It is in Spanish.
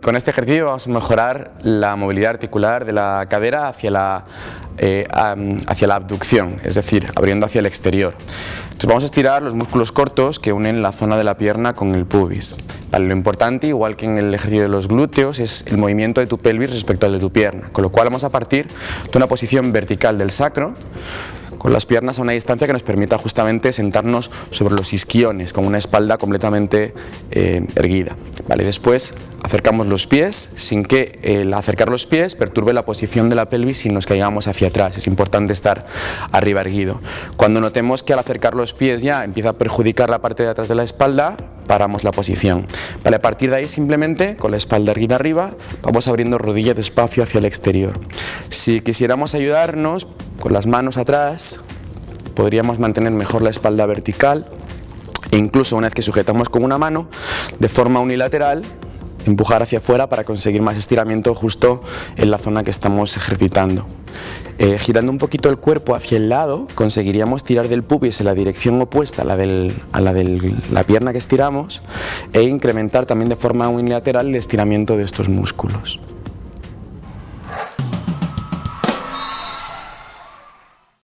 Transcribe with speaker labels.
Speaker 1: Con este ejercicio vamos a mejorar la movilidad articular de la cadera hacia la abducción, es decir, abriendo hacia el exterior. Entonces vamos a estirar los músculos cortos que unen la zona de la pierna con el pubis. Vale, lo importante, igual que en el ejercicio de los glúteos, es el movimiento de tu pelvis respecto al de tu pierna, con lo cual vamos a partir de una posición vertical del sacro, con las piernas a una distancia que nos permita justamente sentarnos sobre los isquiones, con una espalda completamente erguida. Vale, después acercamos los pies sin que el acercar los pies perturbe la posición de la pelvis y nos caigamos hacia atrás. Es importante estar arriba erguido. Cuando notemos que al acercar los pies ya empieza a perjudicar la parte de atrás de la espalda, paramos la posición. Vale, a partir de ahí simplemente con la espalda erguida arriba vamos abriendo rodilla despacio hacia el exterior. Si quisiéramos ayudarnos con las manos atrás, podríamos mantener mejor la espalda vertical e incluso una vez que sujetamos con una mano, de forma unilateral, empujar hacia afuera para conseguir más estiramiento justo en la zona que estamos ejercitando. Girando un poquito el cuerpo hacia el lado, conseguiríamos tirar del pubis en la dirección opuesta a la de la pierna que estiramos e incrementar también de forma unilateral el estiramiento de estos músculos.